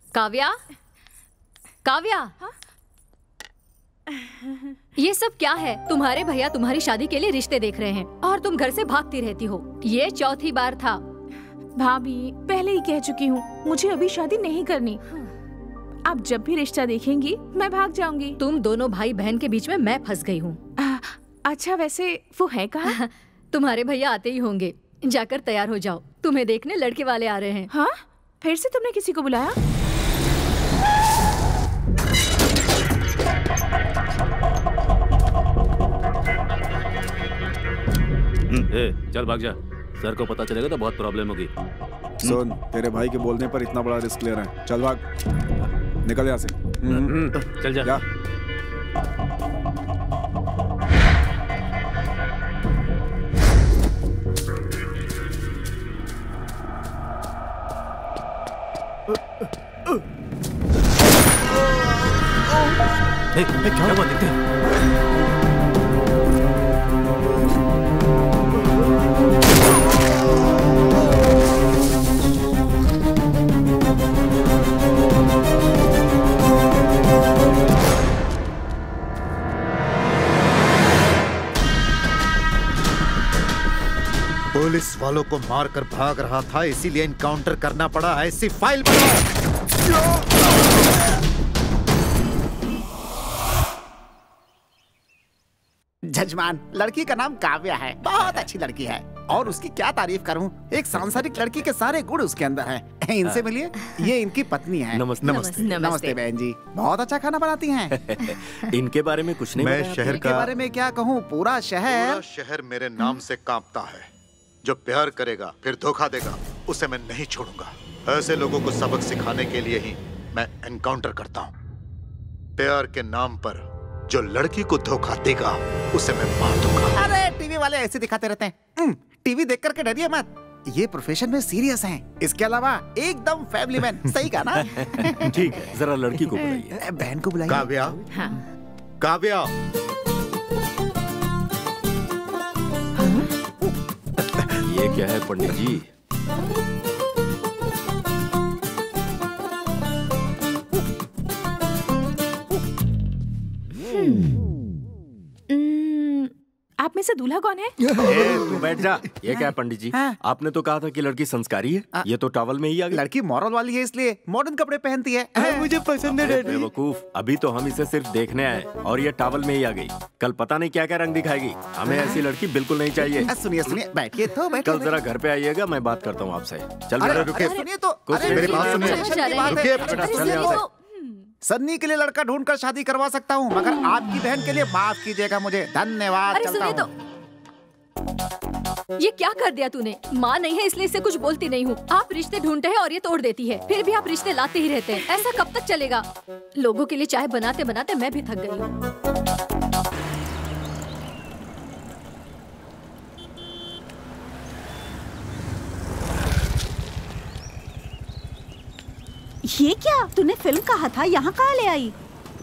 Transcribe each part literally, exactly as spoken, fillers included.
काव्या, काव्या, हाँ? ये सब क्या है? तुम्हारे भैया तुम्हारी शादी के लिए रिश्ते देख रहे हैं और तुम घर से भागती रहती हो। ये चौथी बार था। भाभी, पहले ही कह चुकी हूँ, मुझे अभी शादी नहीं करनी। आप जब भी रिश्ता देखेंगी मैं भाग जाऊंगी। तुम दोनों भाई बहन के बीच में मैं फंस गई हूँ। अच्छा, वैसे वो है कहाँ? तुम्हारे भैया आते ही होंगे। जाकर तैयार हो जाओ, तुम्हें देखने लड़के वाले आ रहे हैं। हाँ? फिर से तुमने किसी को बुलाया? ए, चल भाग जा। सर को पता चलेगा तो बहुत प्रॉब्लम होगी। सुन, तेरे भाई के बोलने पर इतना बड़ा रिस्क ले रहे हैं। चल भाग, निकल यहाँ से। चल जा, जा। ए, ए, क्या हुआ? देखते हैं। पुलिस वालों को मारकर भाग रहा था, इसीलिए इनकाउंटर करना पड़ा। ऐसी फाइल बनाओ। जजमान, लड़की का नाम काव्या है, बहुत अच्छी लड़की है और उसकी क्या तारीफ करूं। एक सांसारिक लड़की के सारे गुण उसके अंदर हैं। इनसे मिलिए, ये इनकी पत्नी है। नमस्ते। नमस्ते नमस्ते, नमस्ते बहन जी, बहुत अच्छा खाना बनाती हैं। इनके बारे में कुछ नहीं। मैं शहर इनके बारे में क्या कहूँ, पूरा शहर पूरा शहर मेरे नाम से कांपता है। जो प्यार करेगा फिर धोखा देगा, उसे मैं नहीं छोड़ूंगा। ऐसे लोगों को सबक सिखाने के लिए ही मैं एनकाउंटर करता हूँ। प्यार के नाम पर जो लड़की को धोखा देगा उसे मैं मार दूंगा। अरे टीवी वाले ऐसे दिखाते रहते हैं। टीवी देख करके डरिए मत, ये प्रोफेशन में सीरियस हैं। इसके अलावा एकदम फैमिली मैन। सही कहा ना? ठीक है, जरा लड़की को बुलाइए। बहन को बुलाइए। काव्या, हाँ। काव्या, ये क्या है पंडित जी? आप में से दूल्हा कौन है? ए, तू बैठ जा। ये क्या है पंडित जी? हाँ। आपने तो कहा था कि लड़की संस्कारी है। आ, ये तो टॉवल में ही आ गई। लड़की मॉरल वाली है, इसलिए मॉडर्न कपड़े पहनती है। आ, मुझे पसंद है। बेवकूफ, अभी तो हम इसे सिर्फ देखने आए और ये टॉवल में ही आ गई। कल पता नहीं क्या क्या रंग दिखाएगी। हमें ऐसी लड़की बिल्कुल नहीं चाहिए। सुनिए सुनिए, बैठिए तो बैठिए। कल जरा घर पे आइएगा, मैं बात करता हूँ आपसे। चल बेटा, रुके। सुनिए तो, कुछ अरे मेरी बात सुनिए। रुकिए बेटा, चल यहाँ से। सन्नी के लिए लड़का ढूंढकर शादी करवा सकता हूँ, मगर आपकी बहन के लिए माफ कीजिएगा मुझे। धन्यवाद। अरे सुनिए तो, ये क्या कर दिया तूने? माँ नहीं है इसलिए इसे कुछ बोलती नहीं हूँ। आप रिश्ते ढूंढते हैं और ये तोड़ देती है। फिर भी आप रिश्ते लाते ही रहते हैं। ऐसा कब तक चलेगा? लोगों के लिए चाय बनाते बनाते मैं भी थक गई हूँ। ये क्या? तूने फिल्म कहा था, यहाँ कहाँ ले आई?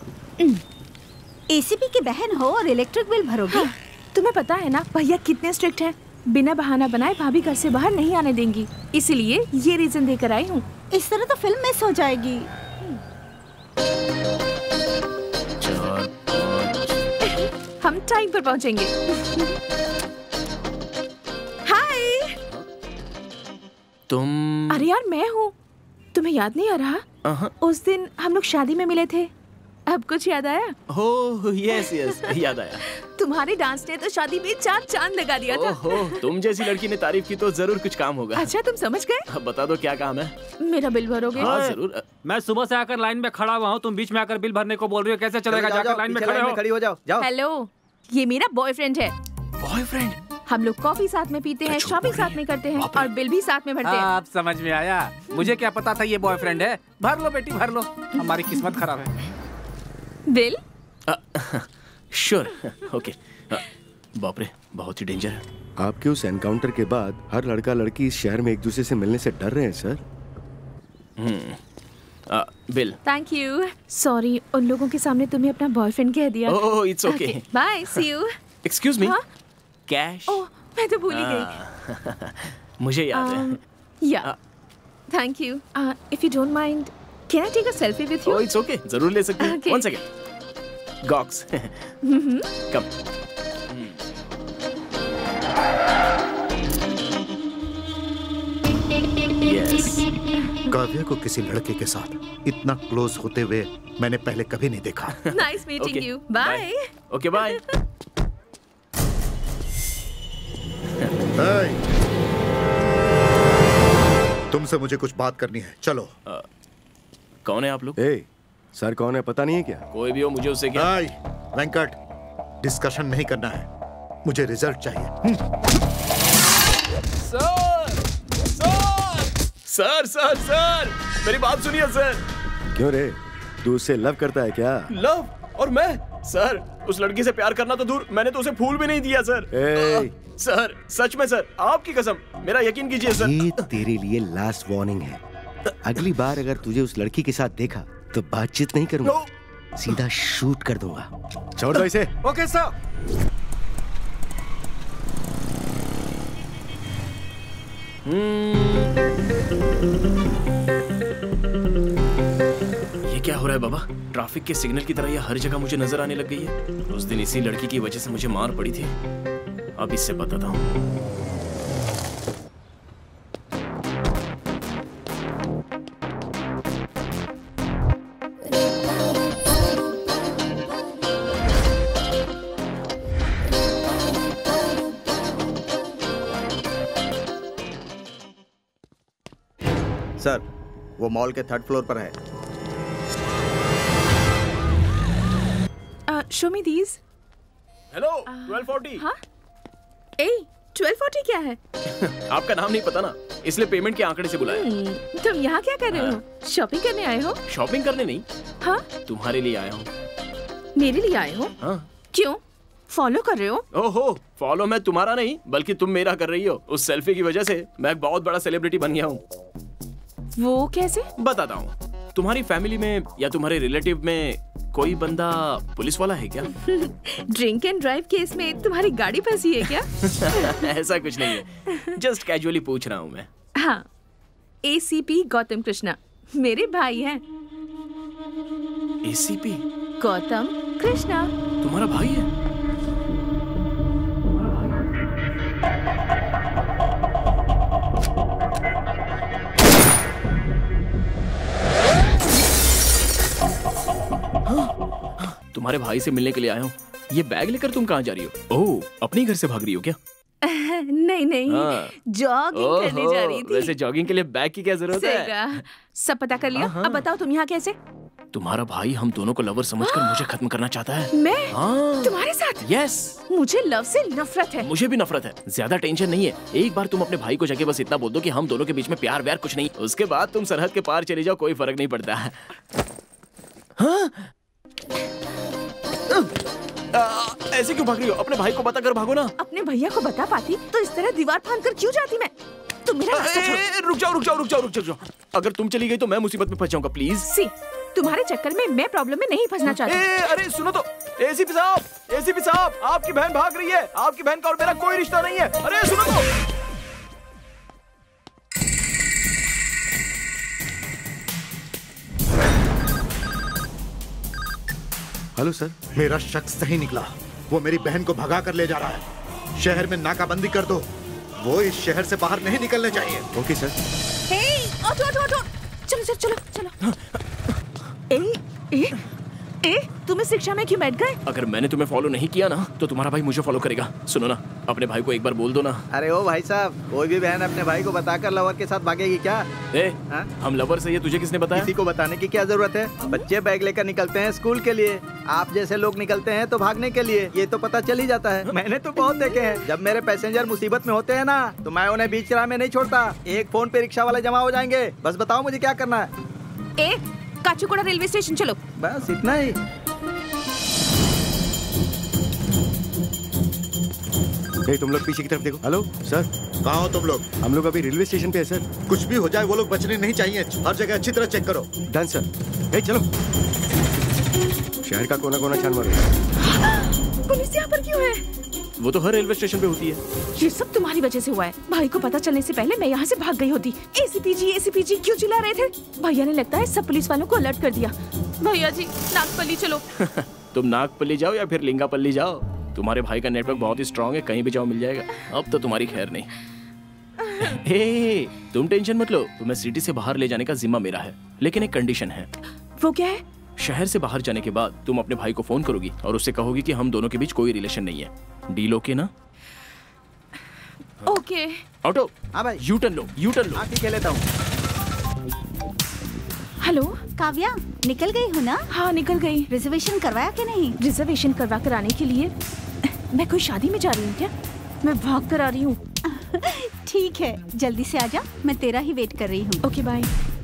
एसीपी की बहन हो और इलेक्ट्रिक बिल भरोगी? हाँ, तुम्हें पता है ना भैया कितने स्ट्रिक्ट हैं। बिना बहाना बनाए भाभी घर से बाहर नहीं आने देंगी, इसलिए ये रीजन देकर आई हूँ। इस तरह तो फिल्म मिस हो जाएगी। हम टाइम पर पहुँचेंगे। हाय। तुम? अरे यार मैं हूँ, तुम्हें याद नहीं आ रहा? उस दिन हम लोग शादी में मिले थे। अब कुछ याद आया? हो यस यस याद आया। तुम्हारे डांस ने तो शादी में चार चांद लगा दिया था। ओहो, तुम जैसी लड़की ने तारीफ की तो जरूर कुछ काम होगा। अच्छा तुम समझ गए? अब बता दो क्या काम है? मेरा बिल भरोगे? हाँ जरूर। मैं सुबह से आकर लाइन में खड़ा हुआ हूँ, तुम बीच में आकर बिल भरने को बोल रही हो। कैसे चलेगा? जाकर लाइन में खड़े हो। खड़ी हो जाओ। जाओ। हेलो, ये मेरा बॉयफ्रेंड है। बॉयफ्रेंड? हम लोग कॉफी साथ में पीते हैं, शॉपिंग साथ में करते हैं और बिल भी साथ में भरते हैं। आप समझ में आया? मुझे क्या पता था ये बॉयफ्रेंड है। भर लो बेटी भर लो, हमारी किस्मत खराब है। बिल? Sure, okay. बाप रे, बहुत ही डेंजर है। आपके उस एनकाउंटर के बाद हर लड़का लड़की इस शहर में एक दूसरे से मिलने से डर रहे हैं sir. Hmm, bill. Thank you. Sorry, उन लोगों के सामने तुम्हें अपना बॉयफ्रेंड कह दिया। Oh it's okay. Bye, see you. Excuse me, cash? Oh मैं तो भूल ही गई। मुझे याद है। Yeah thank you. If you don't mind, Can I take a selfie with you? Oh, it's okay. जरूर ले सकती हैं. Okay. One second. Gox. Come. Yes. Kavya को किसी लड़के के साथ इतना क्लोज होते हुए मैंने पहले कभी नहीं देखा। Nice meeting Okay. you. Bye. Okay, bye. Hey! तुमसे मुझे कुछ बात करनी है, चलो। uh, कौन है आप लोग? ए, सर कौन है पता नहीं है क्या? कोई भी हो, मुझे उससे क्या? Hey, वेंकट, डिस्कशन नहीं करना है, मुझे रिजल्ट चाहिए। सर, सर, सर, सर, मेरी बात सुनिए सर। क्यों रे, तू उससे लव करता है क्या? लव? और मैं? सर, उस लड़की से प्यार करना तो दूर, मैंने तो उसे फूल भी नहीं दिया सर। ए, सर, सच में सर, आपकी कसम, मेरा यकीन कीजिए सर। ये तेरे लिए लास्ट वार्निंग है। अगली बार अगर तुझे उस लड़की के साथ देखा तो बातचीत नहीं करूंगा, सीधा शूट कर दूंगा। छोड़ दो इसे। Okay sir. ये क्या हो रहा है बाबा? ट्रैफिक के सिग्नल की तरह ये हर जगह मुझे नजर आने लग गई है। उस दिन इसी लड़की की वजह से मुझे मार पड़ी थी। अब इससे बताता हूँ। सर, वो मॉल के थर्ड फ्लोर पर है। Uh, show me these. Hello, twelve forty. हाँ? ए, ट्वेल्व फोर्टी क्या है? आपका नाम नहीं पता ना, इसलिए पेमेंट के आंकड़े से बुलाया। हम्म, तुम यहाँ क्या कर रहे हो? शॉपिंग करने आए हो? शॉपिंग करने नहीं, हाँ? तुम्हारे लिए आया हूँ। मेरे लिए आए हो? हाँ। क्यों? फॉलो कर रहे हो? ओहो, फॉलो मैं तुम्हारा नहीं, बल्कि तुम मेरा कर रही हो। उस सेल्फी की वजह से मैं एक बहुत बड़ा सेलिब्रिटी बन गया हूँ। वो कैसे? बताता हूँ। तुम्हारी फैमिली में या तुम्हारे रिलेटिव में कोई बंदा पुलिस वाला है क्या? ड्रिंक एंड ड्राइव केस में तुम्हारी गाड़ी फंसी है क्या? ऐसा कुछ नहीं है, जस्ट कैजुअली पूछ रहा हूँ मैं। हाँ, एसीपी गौतम कृष्णा मेरे भाई हैं। एसीपी गौतम कृष्णा तुम्हारा भाई है? तुम्हारे भाई से मिलने के लिए आया हूँ। ये बैग लेकर तुम कहाँ जा रही हो? ओह, अपने घर से भाग रही हो क्या? नहीं नहीं, हाँ। जॉगिंग करने जा रही थी। वैसे जॉगिंग के लिए बैग की क्या जरूरत है? सब पता कर लिया। हाँ। अब बताओ तुम यहाँ कैसे? तुम्हारा भाई हम दोनों को लवर समझकर मुझे खत्म करना चाहता है। मैं? हाँ। तुम्हारे साथ? यस। मुझे लव से नफरत है। मुझे भी नफरत है। ज्यादा टेंशन नहीं है, एक बार तुम अपने भाई को जाके बस इतना बोल दो कि हम दोनों के बीच में प्यार व्यार कुछ नहीं, उसके बाद तुम सरहद के पार चले जाओ, कोई फर्क नहीं पड़ता। हाँ? आ, ऐसे क्यों भाग रही हो? अपने भाई को बता कर भागो ना। अपने भैया को बता पाती तो इस तरह दीवार फांद कर क्यों जाती मैं? तुम मेरा रास्ता छोड़ो। रुक जाओ रुक जाओ रुक जाओ रुक जाओ। अगर तुम चली गई तो मैं मुसीबत में फंस जाऊंगा। प्लीज सी, तुम्हारे चक्कर में मैं प्रॉब्लम में नहीं फंसना चाहती। ए, अरे सुनो तो, एसीपी साहब, एसीपी साहब, आपकी बहन भाग रही है। आपकी बहन का और मेरा कोई रिश्ता नहीं है। अरे सुनो तो। Hello sir. मेरा शक सही निकला, वो मेरी बहन को भगा कर ले जा रहा है। शहर में नाकाबंदी कर दो, वो इस शहर से बाहर नहीं निकलने चाहिए। Okay sir. Hey, auto auto auto, चलो चलो चलो चलो। ए, ए, ए, तुम इस रिक्शा में क्यों बैठ गए? अगर मैंने तुम्हें फॉलो नहीं किया ना तो तुम्हारा भाई मुझे फॉलो करेगा। सुनो ना, अपने भाई को एक बार बोल दो ना। अरे ओ भाई साहब, कोई भी बहन अपने भाई को बताकर लवर के साथ भागेगी क्या? ए, हम लवर से ये तुझे किसने बताया? किसी को बताने की क्या जरूरत है? बच्चे बैग लेकर निकलते हैं स्कूल के लिए, आप जैसे लोग निकलते हैं तो भागने के लिए। ये तो पता चल ही जाता है। मैंने तो बहुत देखे हैं, जब मेरे पैसेंजर मुसीबत में होते हैं ना तो मैं उन्हें बीच राह में नहीं छोड़ता। एक फोन पे रिक्शा वाले जमा हो जाएंगे। बस बताओ मुझे क्या करना है? ए, काचूकोड़ा रेलवे स्टेशन चलो। बस इतना ही। ए, तुम लोग पीछे की तरफ देखो। Hello sir. कहाँ हो तुम लोग? हम लोग अभी रेलवे स्टेशन पे है सर। कुछ भी हो जाए वो लोग बचने नहीं चाहिए। हर जगह अच्छी तरह चेक करो। Done sir. ए, चलो शहर का कोना कोना छान मारो। पुलिस यहाँ पर क्यों है? वो तो हर रेलवे स्टेशन पे होती है। ये सब तुम्हारी वजह से हुआ है। भाई को पता चलने से पहले मैं यहाँ से भाग गई होती। एसीपीजी एसीपीजी क्यों चिल्ला रहे थे? भैया ने लगता है सब पुलिस वालों को अलर्ट कर दिया। भैया जी नागपल्ली चलो। तुम नागपल्ली जाओ या फिर लिंगापल्ली जाओ, तुम्हारे भाई का नेटवर्क बहुत ही स्ट्रांग है, कहीं भी जाओ मिल जाएगा। अब तो तुम्हारी खैर नहीं। ए, तुम टेंशन मत लो, तुम्हें सिटी से बाहर ले जाने का जिम्मा मेरा है, लेकिन एक कंडीशन है। वो क्या है? शहर से बाहर जाने के बाद तुम अपने भाई को फोन करोगी और उससे कहोगी कि हम दोनों के बीच कोई रिलेशन नहीं है। डील ओके ना? ओके। ऑटो, हाँ भाई, यू टर्न लो, यू टर्न लो। हाँ ठीक है, लेता हूँ। हेलो काव्या, निकल गई हो ना? हाँ निकल गई। रिजर्वेशन करवाया कि नहीं? रिजर्वेशन करवा कर आने के लिए मैं कोई शादी में जा रही हूँ क्या? मैं भाग कर आ रही हूँ। ठीक है, जल्दी से आजा, मैं तेरा ही वेट कर रही हूँ। Okay bye.